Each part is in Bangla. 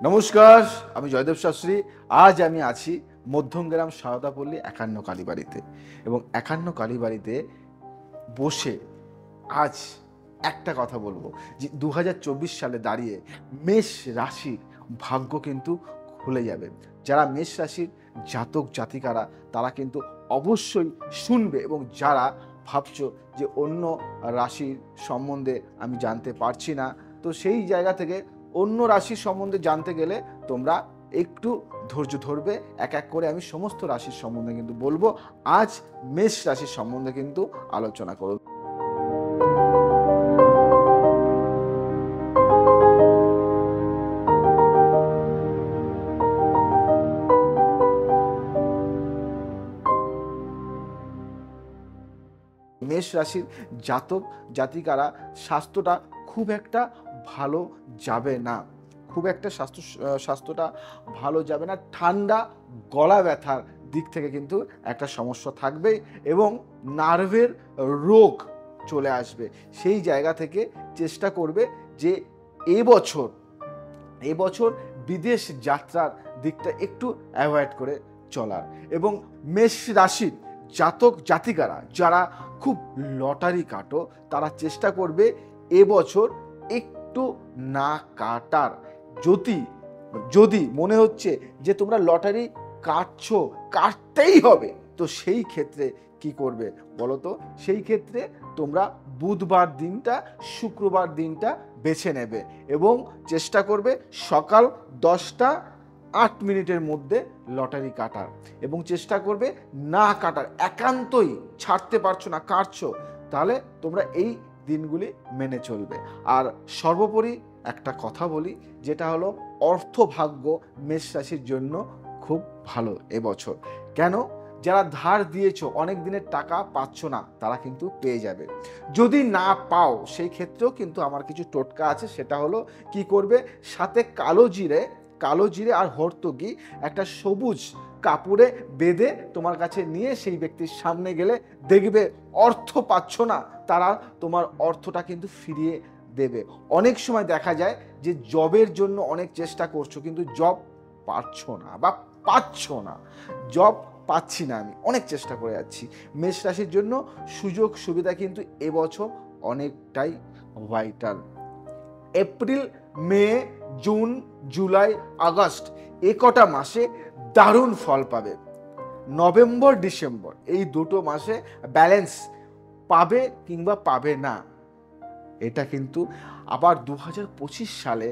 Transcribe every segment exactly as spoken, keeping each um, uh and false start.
নমস্কার, আমি জয়দেব শাস্ত্রী। আজ আমি আছি মধ্যমগ্রাম সারদাপল্লী একান্ন কালীবাড়িতে এবং একান্ন কালীবাড়িতে বসে আজ একটা কথা বলবো যে দু হাজার চব্বিশ সালে দাঁড়িয়ে মেষ রাশির ভাগ্য কিন্তু খুলে যাবে। যারা মেষ রাশির জাতক জাতিকারা তারা কিন্তু অবশ্যই শুনবে, এবং যারা ভাবছো যে অন্য রাশির সম্বন্ধে আমি জানতে পারছি না, তো সেই জায়গা থেকে অন্য রাশির সম্বন্ধে জানতে গেলে তোমরা একটু ধৈর্য ধরবে। এক এক করে আমি সমস্ত রাশির সম্বন্ধে কিন্তু বলবো। আজ মেষ রাশির সম্বন্ধে কিন্তু আলোচনা করব। মেষ রাশির জাতক জাতিকারা স্বাস্থ্যটা খুব একটা ভালো যাবে না, খুব একটা স্বাস্থ্য স্বাস্থ্যটা ভালো যাবে না। ঠান্ডা গলা ব্যথার দিক থেকে কিন্তু একটা সমস্যা থাকবে এবং নার্ভের রোগ চলে আসবে। সেই জায়গা থেকে চেষ্টা করবে যে এবছর এবছর বিদেশ যাত্রার দিকটা একটু অ্যাভয়েড করে চলার। এবং মেষ রাশির জাতক জাতিকারা যারা খুব লটারি কাটো তারা চেষ্টা করবে এবছর একটু না কাটার। যদি যদি মনে হচ্ছে যে তোমরা লটারি কাটছো, কাটতেই হবে, তো সেই ক্ষেত্রে কি করবে বলো তো? সেই ক্ষেত্রে তোমরা বুধবার দিনটা, শুক্রবার দিনটা বেছে নেবে এবং চেষ্টা করবে সকাল দশটা আট মিনিটের মধ্যে লটারি কাটার, এবং চেষ্টা করবে না কাটার। একান্তই ছাড়তে পারছো না, কাটছো, তাহলে তোমরা এই দিনগুলি মেনে চলবে। আর সর্বোপরি একটা কথা বলি, যেটা হলো অর্থভাগ্য মেষ রাশির জন্য খুব ভালো এবছর। কেন? যারা ধার দিয়েছো, অনেক দিনের টাকা পাচ্ছ না, তারা কিন্তু পেয়ে যাবে। যদি না পাও সেই ক্ষেত্রেও কিন্তু আমার কিছু টোটকা আছে। সেটা হলো কি করবে, সাথে কালো জিরে কালো জিরে আর হর্তকি একটা সবুজ কাপড়ে বেঁধে তোমার কাছে নিয়ে সেই ব্যক্তির সামনে গেলে দেখবে অর্থ পাচ্ছ না, তারা তোমার অর্থটা কিন্তু ফিরিয়ে দেবে। অনেক সময় দেখা যায় যে জবের জন্য অনেক চেষ্টা করছো কিন্তু জব পাচ্ছ না বা পাচ্ছ না, জব পাচ্ছি না, আমি অনেক চেষ্টা করে যাচ্ছি। মেষ রাশির জন্য সুযোগ সুবিধা কিন্তু এবছর অনেকটাই vital. April, May, June, July, August এ কটা মাসে দারুণ ফল পাবে। নভেম্বর, ডিসেম্বর এই দুটো মাসে ব্যালেন্স পাবে কিংবা পাবে না, এটা কিন্তু আবার দু হাজার পঁচিশ সালে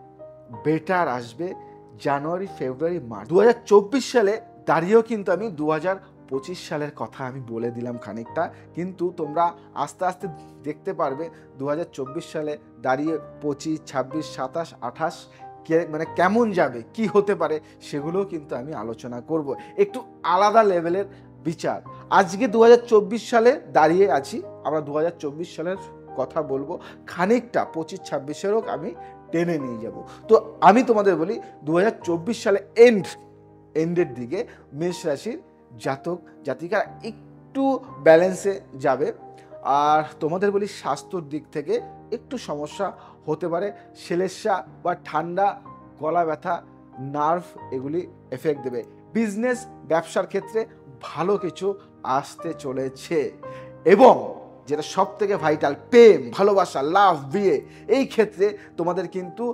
বেটার আসবে। জানুয়ারি, ফেব্রুয়ারি, মার্চ। দু হাজার চব্বিশ সালে দাঁড়িয়েও কিন্তু আমি দু হাজার পঁচিশ সালের কথা আমি বলে দিলাম খানিকটা, কিন্তু তোমরা আস্তে আস্তে দেখতে পারবে দু হাজার চব্বিশ সালে দাঁড়িয়ে পঁচিশ, ছাব্বিশ, সাতাশ, আঠাশ কে মানে কেমন যাবে, কি হতে পারে, সেগুলোও কিন্তু আমি আলোচনা করব। একটু আলাদা লেভেলের বিচার। আজকে দু হাজার চব্বিশ সালে দাঁড়িয়ে আছি, আমরা দু হাজার চব্বিশ সালের কথা বলবো, খানিকটা পঁচিশ ছাব্বিশেরও আমি টেনে নিয়ে যাব। তো আমি তোমাদের বলি দু হাজার চব্বিশ সালে এন্ড এন্ডের দিকে মেষ রাশির জাতক জাতিকা একটু ব্যালেন্সে যাবে। আর তোমাদের বলি স্বাস্থ্যর দিক থেকে একটু সমস্যা হতে পারে। সেলেসা বা ঠান্ডা গলা ব্যথা, নার্ভ এগুলি এফেক্ট দেবে। বিজনেস ব্যবসার ক্ষেত্রে ভালো কিছু আসতে চলেছে, এবং যেটা সব থেকে ভাইটাল, প্রেম, ভালোবাসা, লাভ, বিয়ে, এই ক্ষেত্রে তোমাদের কিন্তু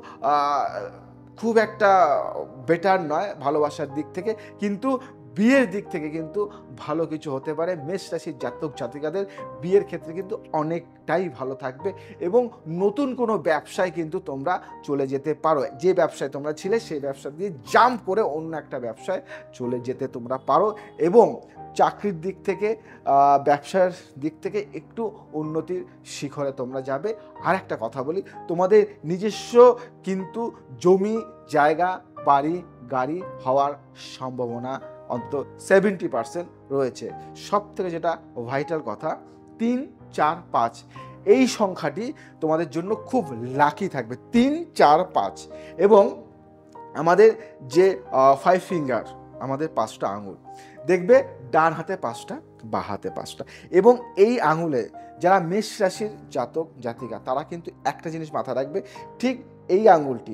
খুব একটা বেটার নয় ভালোবাসার দিক থেকে, কিন্তু বিয়ের দিক থেকে কিন্তু ভালো কিছু হতে পারে। মেষ রাশির জাতক জাতিকাদের বিয়ের ক্ষেত্রে কিন্তু অনেকটাই ভালো থাকবে, এবং নতুন কোনো ব্যবসায় কিন্তু তোমরা চলে যেতে পারো। যে ব্যবসায় তোমরা ছিলে সেই ব্যবসা দিয়ে জাম্প করে অন্য একটা ব্যবসায় চলে যেতে তোমরা পারো, এবং চাকরির দিক থেকে, ব্যবসার দিক থেকে একটু উন্নতির শিখরে তোমরা যাবে। আর একটা কথা বলি, তোমাদের নিজস্ব কিন্তু জমি জায়গা, বাড়ি, গাড়ি হওয়ার সম্ভাবনা অন্তত সেভেন্টি পার্সেন্ট রয়েছে। সব থেকে যেটা ভাইটাল কথা, তিন, চার, পাঁচ এই সংখ্যাটি তোমাদের জন্য খুব লাকি থাকবে। তিন, চার, পাঁচ। এবং আমাদের যে ফাইভ ফিঙ্গার, আমাদের পাঁচটা আঙুল, দেখবে ডান হাতে পাঁচটা, বাঁ হাতে পাঁচটা। এবং এই আঙুলে যারা মেষ রাশির জাতক জাতিকা তারা কিন্তু একটা জিনিস মাথায় রাখবে, ঠিক এই আঙুলটি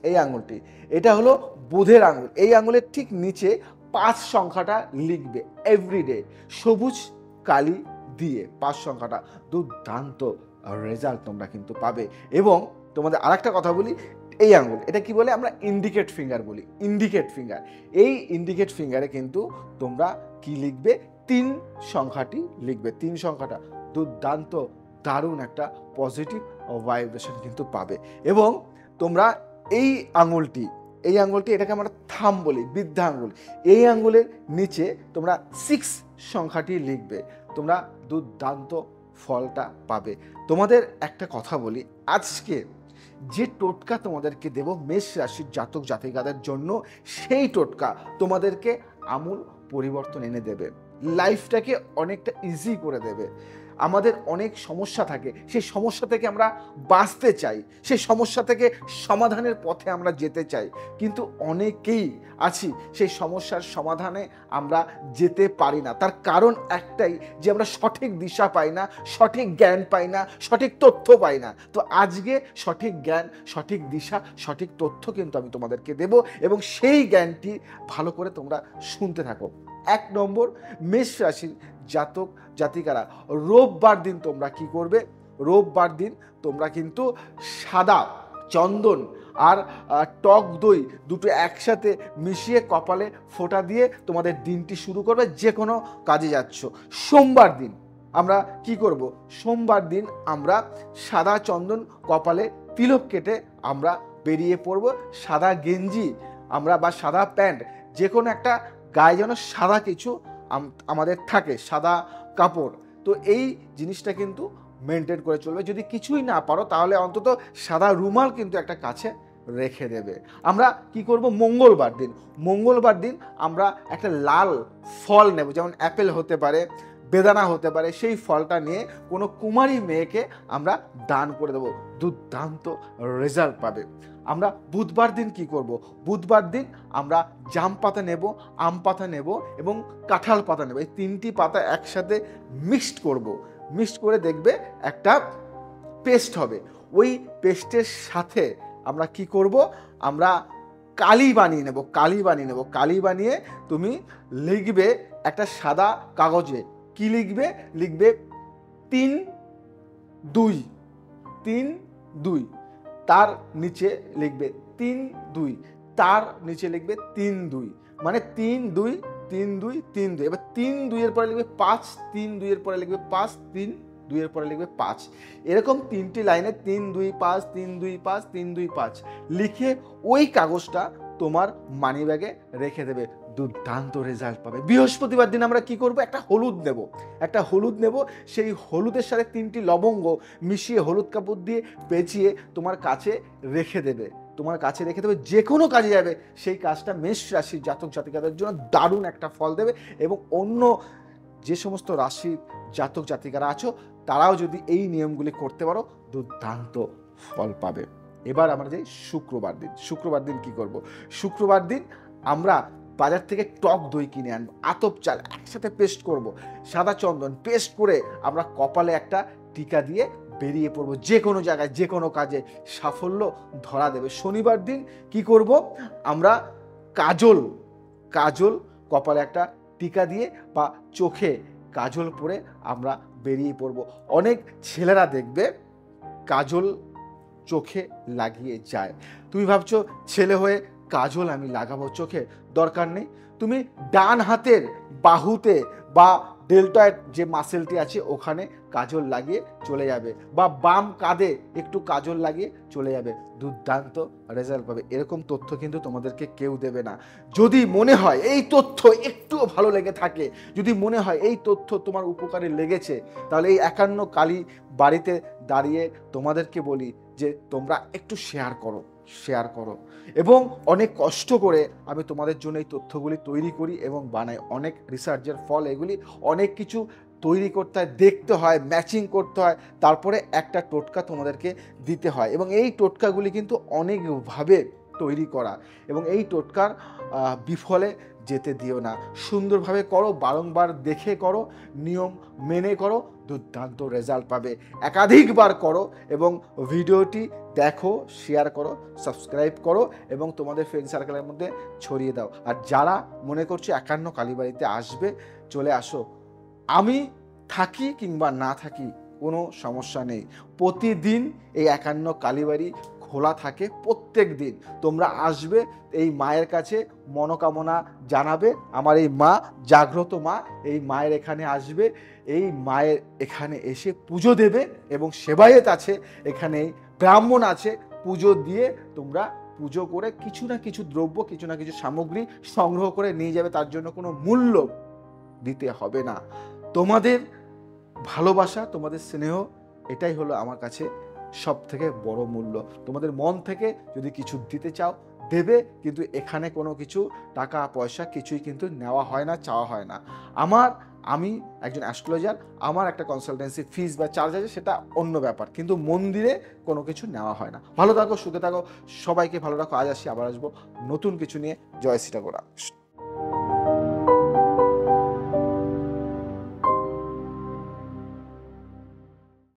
এই আঙুলটি, এটা হলো বুধের আঙুল। এই আঙুলের ঠিক নিচে পাঁচ সংখ্যাটা লিখবে এভরিডে সবুজ কালি দিয়ে, পাঁচ সংখ্যাটা। দুর্দান্ত রেজাল্ট তোমরা কিন্তু পাবে। এবং তোমাদের আরেকটা কথা বলি, এই আঙুল এটা কি বলে, আমরা ইন্ডিকেট ফিঙ্গার বলি, ইন্ডিকেট ফিঙ্গার। এই ইন্ডিকেট ফিঙ্গারে কিন্তু তোমরা কি লিখবে, তিন সংখ্যাটি লিখবে, তিন সংখ্যাটা। দুর্দান্ত দারুণ একটা পজিটিভ ভাইব্রেশন কিন্তু পাবে। এবং তোমরা এই আঙুলটি, এই আঙুলটি এটাকে আমরা থাম বলি, বৃদ্ধা আঙুল, এই আঙুলের নিচে তোমরা সিক্স সংখ্যাটি লিখবে, তোমরা দুর্দান্ত ফলটা পাবে। তোমাদের একটা কথা বলি, আজকে যে টোটকা তোমাদেরকে দেব মেষ রাশির জাতক জাতিকাদের জন্য, সেই টোটকা তোমাদেরকে আমূল পরিবর্তন এনে দেবে, লাইফটাকে অনেকটা ইজি করে দেবে। আমাদের অনেক সমস্যা থাকে, সেই সমস্যা থেকে আমরা বাঁচতে চাই, সেই সমস্যা থেকে সমাধানের পথে আমরা যেতে চাই, কিন্তু অনেকেই আছি সেই সমস্যার সমাধানে আমরা যেতে পারি না। তার কারণ একটাই, যে আমরা সঠিক দিশা পাই না, সঠিক জ্ঞান পাই না, সঠিক তথ্য পাই না। তো আজকে সঠিক জ্ঞান, সঠিক দিশা, সঠিক তথ্য কিন্তু আমি তোমাদেরকে দেব, এবং সেই জ্ঞানটি ভালো করে তোমরা শুনতে থাকো। এক নম্বর, মেষ রাশির জাতক জাতিকারা রোববার দিন তোমরা কি করবে, রোববার দিন তোমরা কিন্তু সাদা চন্দন আর টক দই দুটো একসাথে মিশিয়ে কপালে ফোঁটা দিয়ে তোমাদের দিনটি শুরু করবে, যে কোনো কাজে যাচ্ছ। সোমবার দিন আমরা কি করব, সোমবার দিন আমরা সাদা চন্দন কপালে তিলক কেটে আমরা বেরিয়ে পড়ব। সাদা গেঞ্জি আমরা বা সাদা প্যান্ট, যে কোনো একটা গায়ে যেন সাদা কিছু আমাদের থাকে, সাদা কাপড়। তো এই জিনিসটা কিন্তু মেনটেন করে চলবে। যদি কিছুই না পারো তাহলে অন্তত সাদা রুমাল কিন্তু একটা কাছে রেখে দেবে। আমরা কি করব, মঙ্গলবার দিন, মঙ্গলবার দিন আমরা একটা লাল ফল নেব, যেমন অ্যাপেল হতে পারে, বেদানা হতে পারে, সেই ফলটা নিয়ে কোনো কুমারী মেয়েকে আমরা দান করে দেবো, দুর্দান্ত রেজাল্ট পাবে। আমরা বুধবার দিন কি করব, বুধবার দিন আমরা জাম পাতা নেব, আম পাতা নেব এবং কাঁঠাল পাতা নেব, এই তিনটি পাতা একসাথে মিক্সড করব। মিক্সড করে দেখবে একটা পেস্ট হবে। ওই পেস্টের সাথে আমরা কি করব, আমরা কালি বানিয়ে নেব, কালি বানিয়ে নেব কালি বানিয়ে তুমি লিখবে একটা সাদা কাগজে, কি লিখবে, লিখবে তিন দুই, তিন দুই, তার নিচে লিখবে তিন দুই, তার নিচে লিখবে তিন দুই, মানে তিন দুই তিন দুই তিন দুই। এবার তিন দুইয়ের পরে লিখবে পাঁচ, তিন দুইয়ের পরে লিখবে পাঁচ, তিন দুইয়ের পরে লিখবে পাঁচ। এরকম তিনটি লাইনে তিন দুই পাঁচ, তিন দুই পাঁচ, তিন দুই পাঁচ লিখে ওই কাগজটা তোমার মানি ব্যাগে রেখে দেবে, দুর্দান্ত রেজাল্ট পাবে। বৃহস্পতিবার দিন আমরা কি করব, একটা হলুদ নেব, একটা হলুদ নেব, সেই হলুদের সাথে তিনটি লবঙ্গ মিশিয়ে হলুদ কাপড় দিয়ে পেঁচিয়ে তোমার কাছে রেখে দেবে, তোমার কাছে রেখে দেবে। যে কোনো কাজে যাবে সেই কাজটা মেষ রাশির জাতক জাতিকাদের জন্য দারুণ একটা ফল দেবে। এবং অন্য যে সমস্ত রাশির জাতক জাতিকারা আছো তারাও যদি এই নিয়মগুলি করতে পারো, দুর্দান্ত ফল পাবে। এবার আমরা যাই শুক্রবার দিন। শুক্রবার দিন কি করব, শুক্রবার দিন আমরা বাজার থেকে টক দই কিনে আনবো, আতপ চাল একসাথে পেস্ট করব, সাদা চন্দন পেস্ট করে আমরা কপালে একটা টিকা দিয়ে বেরিয়ে পড়বো, যে কোনো জায়গায় যে কোনো কাজে সাফল্য ধরা দেবে। শনিবার দিন কি করব, আমরা কাজল, কাজল কপালে একটা টিকা দিয়ে বা চোখে কাজল পরে আমরা বেরিয়ে পড়ব। অনেক ছেলেরা দেখবে কাজল চোখে লাগিয়ে যায়। তুমি ভাবছো ছেলে হয়ে কাজল আমি লাগাবো চোখে, দরকার নেই। তুমি ডান হাতের বাহুতে বা ডেল্টয়েড যে মাসেলটি আছে ওখানে কাজল লাগিয়ে চলে যাবে, বা বাম কাঁধে একটু কাজল লাগিয়ে চলে যাবে, দুর্দান্ত রেজাল্ট পাবে। এরকম তথ্য কিন্তু তোমাদেরকে কেউ দেবে না। যদি মনে হয় এই তথ্য একটুও ভালো লেগে থাকে, যদি মনে হয় এই তথ্য তোমার উপকারে লেগেছে, তাহলে এই একান্ন কালী বাড়িতে দাঁড়িয়ে তোমাদেরকে বলি যে তোমরা একটু শেয়ার করো, শেয়ার করো। এবং অনেক কষ্ট করে আমি তোমাদের জন্য এই তথ্যগুলি তৈরি করি এবং বানাই। অনেক রিসার্চের ফল এগুলি, অনেক কিছু তৈরি করতে হয়, দেখতে হয়, ম্যাচিং করতে হয়, তারপরে একটা টোটকা তোমাদেরকে দিতে হয়। এবং এই টোটকাগুলি কিন্তু অনেকভাবে তৈরি করা, এবং এই টোটকার আহ, বিফলে যেতে দিও না। সুন্দরভাবে করো, বারংবার দেখে করো, নিয়ম মেনে করো, দুর্দান্ত রেজাল্ট পাবে। একাধিকবার করো এবং ভিডিওটি দেখো, শেয়ার করো, সাবস্ক্রাইব করো এবং তোমাদের ফ্রেন্ড সার্কেলের মধ্যে ছড়িয়ে দাও। আর যারা মনে করছো একান্ন কালীবাড়িতে আসবে, চলে আসো। আমি থাকি কিংবা না থাকি কোনো সমস্যা নেই, প্রতিদিন এই একান্ন কালীবাড়ি খোলা থাকে। প্রত্যেক দিন তোমরা আসবে, এই মায়ের কাছে মনোকামনা জানাবে। আমার এই মা জাগ্রত মা, এই মায়ের এখানে আসবে, এই মায়ের এখানে এসে পুজো দেবে এবং সেবায়েত আছে, এখানে ব্রাহ্মণ আছে, পুজো দিয়ে তোমরা পুজো করে কিছু না কিছু দ্রব্য, কিছু না কিছু সামগ্রী সংগ্রহ করে নিয়ে যাবে। তার জন্য কোনো মূল্য দিতে হবে না। তোমাদের ভালোবাসা, তোমাদের স্নেহ, এটাই হলো আমার কাছে সব থেকে বড় মূল্য। তোমাদের মন থেকে যদি কিছু দিতে চাও দেবে, কিন্তু এখানে কোনো কিছু টাকা পয়সা কিছুই কিন্তু নেওয়া হয় না, চাওয়া হয় না। আমার আমি একজন অ্যাস্ট্রোলজার, আমার একটা কনসালটেন্সি ফিস বা চার্জ আছে, সেটা অন্য ব্যাপার, কিন্তু মন্দিরে কোনো কিছু নেওয়া হয় না। ভালো থাকো, সুখে থাকো, সবাইকে ভালো রাখো। আজ আসি, আবার আসবো নতুন কিছু নিয়ে। জয় শ্রী ঠাকুর।